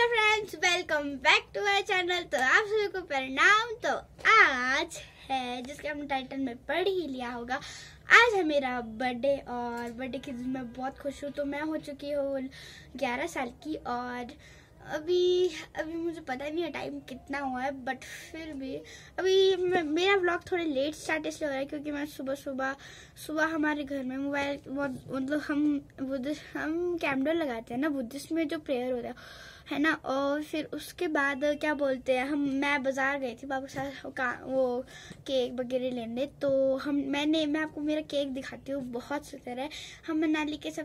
Hello friends, welcome back to my channel. तो आप सभी को प्रणाम। तो आज है, जिसके हमने टाइटल में पढ़ ही लिया होगा, आज है मेरा बर्थडे और बर्थडे के दिन मैं बहुत खुश हूँ। तो मैं हो चुकी हूँ 11 साल की और अभी मुझे पता नहीं है टाइम कितना हुआ है, बट फिर भी अभी मेरा व्लॉग थोड़े लेट स्टार्ट इसलिए हो रहा है क्योंकि मैं सुबह हमारे घर में मोबाइल मतलब हम कैमरा लगाते हैं ना, बुद्धिस्ट में जो प्रेयर होता है ना। और फिर उसके बाद क्या बोलते हैं, मैं बाजार गई थी पापा के साथ वो केक वगैरह लेने। तो मैं आपको मेरा केक दिखाती हूँ, बहुत सुंदर है। हम मनाली के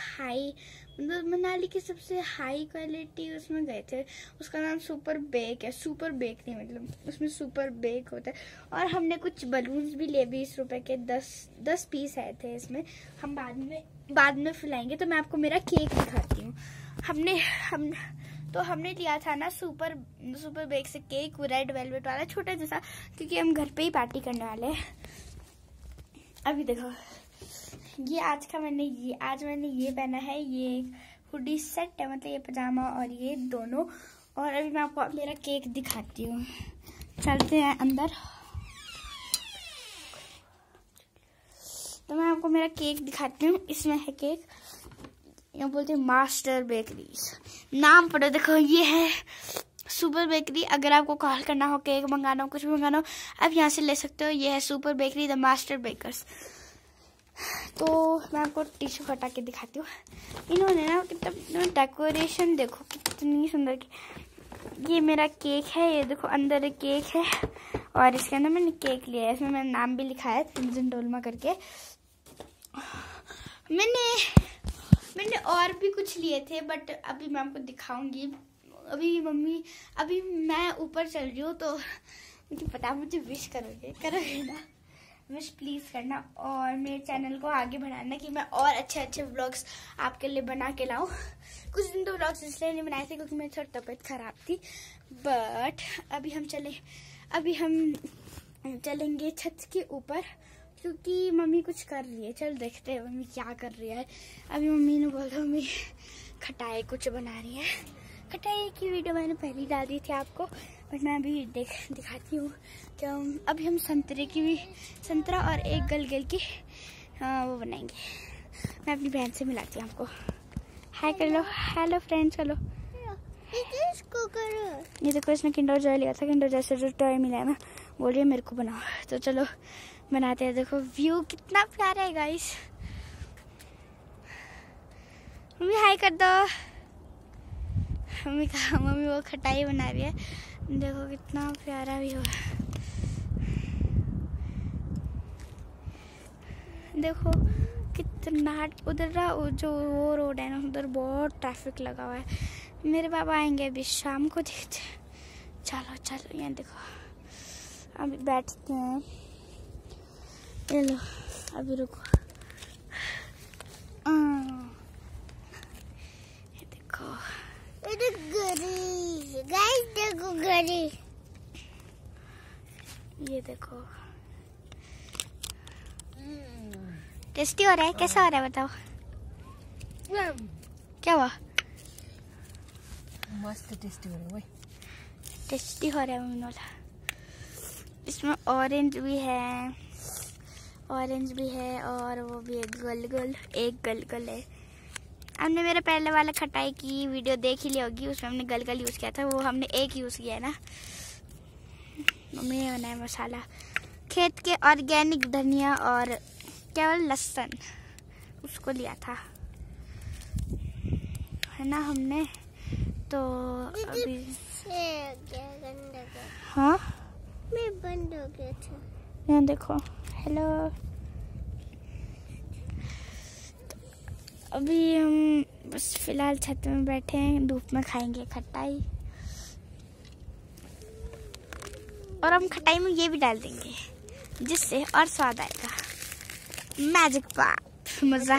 सबसे हाई क्वालिटी उसमें गए थे, उसका नाम सुपर बेक है। सुपर बेक नहीं, मतलब उसमें सुपर बेक होता है। और हमने कुछ बलून्स भी लिए, 20 रुपए के 10 पीस आए थे इसमें। हम बाद में फुलाएंगे। तो मैं आपको मेरा केक दिखाती हूँ। हमने लिया था ना सुपर बेक से केक, रेड वेलवेट वाला छोटा जैसा, क्योंकि हम घर पे ही पार्टी करने वाले हैं। अभी देखो, ये आज मैंने ये पहना है, ये हुडी सेट है, मतलब ये पजामा और ये दोनों। और अभी मैं आपको मेरा केक दिखाती हूँ, चलते हैं अंदर। तो मैं आपको मेरा केक दिखाती हूँ। इसमें है केक, यहाँ बोलते हैं मास्टर बेकरीज, नाम पढ़ो। देखो, ये है सुपर बेकरी। अगर आपको कॉल करना हो, केक मंगाना हो, कुछ भी मंगाना हो, आप यहाँ से ले सकते हो। ये है Super Bakery, the Master Bakers. तो मैं आपको टिश्यू हटा के दिखाती हूँ। इन्होंने ना कितना डेकोरेशन देखो, कितनी सुंदर की। ये मेरा केक है, ये देखो अंदर एक केक है और इसके अंदर मैंने केक लिया है। इसमें मैंने नाम भी लिखा है, तिंजन डोलमा करके। मैंने और भी कुछ लिए थे, बट अभी मैं आपको दिखाऊंगी। अभी मैं ऊपर चल रही हूँ, तो मुझे पता, मुझे विश करोगे ना, विश प्लीज करना और मेरे चैनल को आगे बढ़ाना कि मैं और अच्छे व्लॉग्स आपके लिए बना के लाऊं। कुछ दिन तो व्लॉग्स इसलिए नहीं बनाए थे क्योंकि मेरी थोड़ी तबीयत खराब थी, बट अभी हम चलेंगे छत के ऊपर क्योंकि मम्मी कुछ कर रही है। चल देखते हैं मम्मी क्या कर रही है। अभी मम्मी ने बोला मम्मी खटाई कुछ बना रही है। खटाई की वीडियो मैंने पहले ही डाल दी थी आपको, बट मैं अभी दिखाती हूँ कि अभी हम संतरा और एक गलगल की वो बनाएंगे। मैं अपनी बहन से मिलाती हूँ आपको। हाय कर लो, हेलो फ्रेंड्स कर लो। इसको करो। ये देखो, इसने किंडर जॉय लिया था, किंडर जॉय से जो टॉय मिला है ना, बोल रही है मेरे को बनाओ। तो चलो बनाते हैं। देखो व्यू कितना प्यारा है गाइस। मम्मी हाय कर दो। मम्मी वो खटाई बना रही है, देखो कितना प्यारा व्यू है। देखो कितना उधर जो वो रोड है ना, उधर बहुत ट्रैफिक लगा हुआ है। मेरे पापा आएंगे अभी शाम को, देखते हैं। चलो यहाँ देखो, अभी बैठते हैं। ये लो, अभी रुको। ये देखो गाइस, देखो घड़ी। ये देखो टेस्टी हो रहा है। कैसा हो रहा है बताओ? क्या हुआ? मस्त टेस्टी हो रहा है। टेस्टी हो रहा है मम्मी बोला। इसमें ऑरेंज भी है और वो भी एक गलगल है। हमने मेरे पहले वाला खटाई की वीडियो देख ही ली होगी, उसमें हमने गलगल यूज किया था, वो हमने एक यूज किया है ना। मम्मी ने बनाया मसाला, खेत के ऑर्गेनिक धनिया और केवल लहसुन, उसको लिया था है ना हमने। तो अभी हाँ मैं बंद हो गया था। यहाँ देखो, हेलो। अभी हम बस फिलहाल छत में बैठे हैं, धूप में खाएंगे खटाई। और हम खटाई में ये भी डाल देंगे जिससे और स्वाद आएगा। मैजिक पॉप,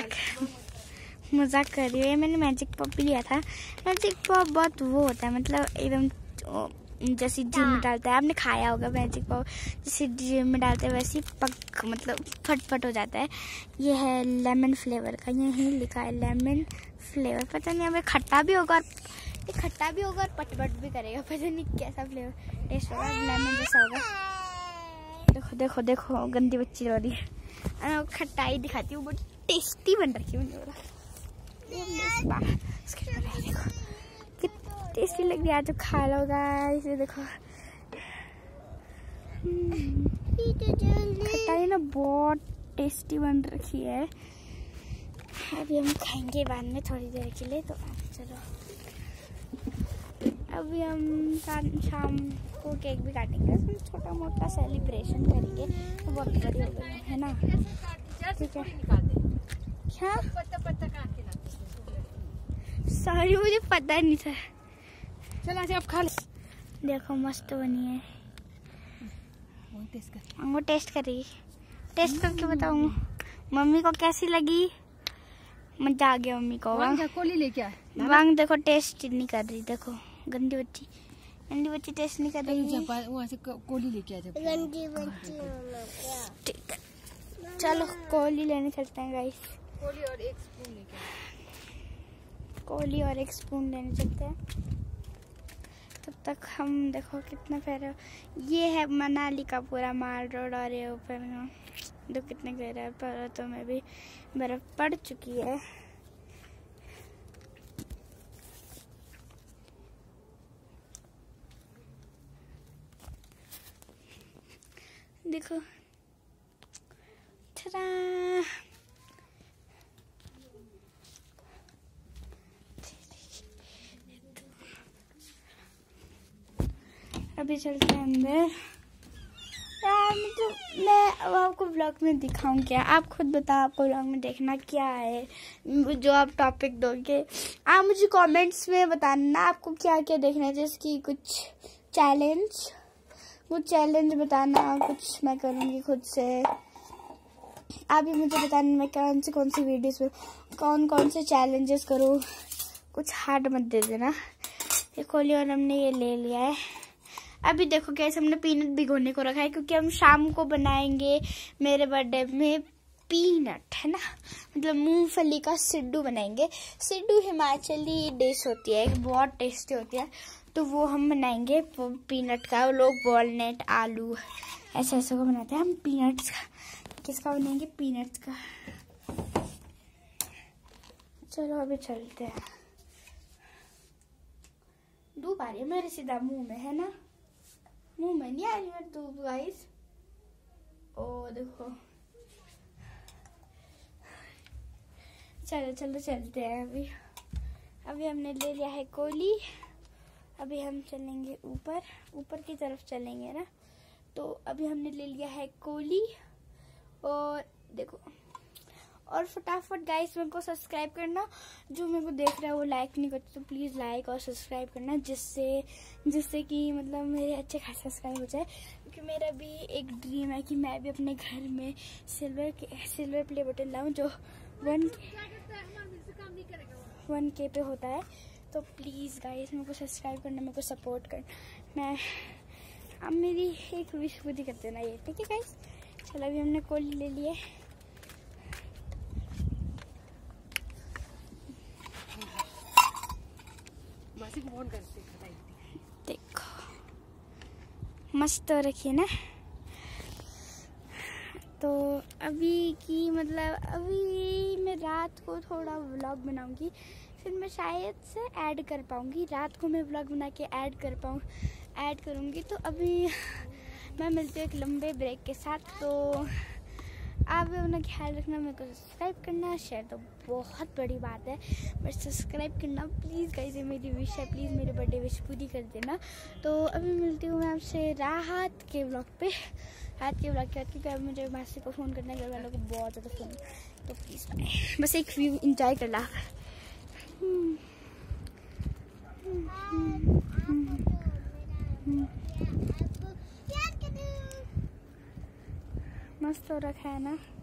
मजाक कर रही है। मैंने मैजिक पॉप भी लिया था। मैजिक पॉप बहुत वो होता है, मतलब एकदम जैसे जिम में डालता है, आपने खाया होगा मैजिक पॉप, जैसे जिम में डालते हैं वैसे मतलब फटफट हो जाता है। ये है लेमन फ्लेवर का, यही लिखा है लेमन फ्लेवर। पता नहीं हमें खट्टा भी होगा और ये खट्टा भी होगा और पटपट भी करेगा, पता नहीं कैसा फ्लेवर टेस्ट होगा, लेमन जैसा होगा। देखो देखो देखो गंदी बच्ची रो रही है। मैं खट्टाई दिखाती हूँ, बहुत टेस्टी बन रखी है मैंने बोला। देखो कितनी टेस्टी लग रही है, आज तो खा लो गाइस। देखो खट्टाई ना बहुत टेस्टी बन रखी है। अभी हम खाएंगे बाद में थोड़ी देर के लिए। तो चलो अभी हम शाम को केक भी काटेंगे, उसमें छोटा मोटा सेलिब्रेशन करेंगे, तो बहुत बढ़िया होगा, है ना? ठीक है क्या? सॉरी मुझे पता नहीं था। चल आज आप खा ले। देखो मस्त बनी है, वो टेस्ट करेगी, टेस्ट करके बताऊँ मम्मी को कैसी लगी। मजा आ गया मम्मी को। कोली लेके आ। वांग देखो टेस्ट नहीं कर रही, देखो गंदी बच्ची टेस्ट नहीं कर रही। वहाँ से कोली लेके आ। गंदी बच्ची ठीक है, चलो कोली लेने चलते हैं गाइस। कोली और एक स्पून लेके आ। कोली और एक स्पून लेने चलते हैं। तब तक हम देखो कितना प्यारा ये है मनाली का पूरा माल रोड, और ये ऊपर देखो कितने गहरा पर्वतों में भी बर्फ पड़ चुकी है। देखो अभी चलते हैं अंदर। यार मतलब मैं अब आपको ब्लॉग में दिखाऊं क्या? आप खुद बताओ आपको ब्लॉग में देखना क्या है, जो आप टॉपिक दोगे। आप मुझे कमेंट्स में बताना आपको क्या क्या देखना है, जैसे कि कुछ चैलेंज बताना, कुछ मैं करूँगी खुद से। आप भी मुझे बताना मैं कौन सी वीडियोस में कौन से चैलेंजेस करूँ, कुछ हार्ड मत दे देना। ये खोली और हमने ये ले लिया है। अभी देखो कैसे हमने पीनट भिगोने को रखा है, क्योंकि हम शाम को बनाएंगे मेरे बर्थडे में पीनट, है ना, मतलब मूंगफली का सिड्डू बनाएंगे। सिड्डू हिमाचली डिश होती है, बहुत टेस्टी होती है, तो वो हम बनाएंगे पीनट का। लोग वॉलनट आलू ऐसे को बनाते हैं, हम पीनट्स का किसका बनाएंगे? पीनट्स का। चलो अभी चलते हैं। धूप आ रही है मेरे सीधा मुंह में, है ना? मुंह में नहीं आ रही है धूप गाइस। ओ देखो चलो चलते हैं। अभी हमने ले लिया है कोली। अभी हम चलेंगे ऊपर की तरफ चलेंगे ना। तो अभी हमने ले लिया है कोली, और देखो, और फटाफट गाइस मेरे को सब्सक्राइब करना। जो मेरे को देख रहा है वो लाइक नहीं करते, तो प्लीज़ लाइक और सब्सक्राइब करना, जिससे कि मतलब मेरे अच्छे खासे सब्सक्राइब हो जाए। क्योंकि मेरा भी एक ड्रीम है कि मैं भी अपने घर में सिल्वर प्ले बटन लाऊं, जो 1K पे होता है। तो प्लीज़ गाइस मेरे को सब्सक्राइब करना, मेरे को सपोर्ट करना। अब मेरी एक विश पूरी कर देना ये, ठीक है गाइस? चलो अभी हमने कोली ले लिए। देखो मस्त हो रखी है ना। तो अभी की मतलब अभी मैं रात को थोड़ा व्लॉग बनाऊंगी, फिर मैं शायद से ऐड कर पाऊंगी। रात को मैं व्लॉग बना के ऐड करूंगी। तो अभी मैं मिलती हूँ एक लंबे ब्रेक के साथ। तो आप भी अपना ख्याल रखना, मेरे को सब्सक्राइब करना, शेयर तो बहुत बड़ी बात है, बट सब्सक्राइब करना प्लीज़ गाइस, ये मेरी विश है। प्लीज़ मेरी बर्थडे विश पूरी कर देना। तो अभी मिलती हूँ मैं आपसे राहत के ब्लॉग पे, क्योंकि अब मुझे मासी को फ़ोन करना है, घर वालों को बहुत ज़्यादा फ़ोन। तो प्लीज़ बाय, बस एक व्यू इंजॉय कर ला। मस्त हो रखा है ना।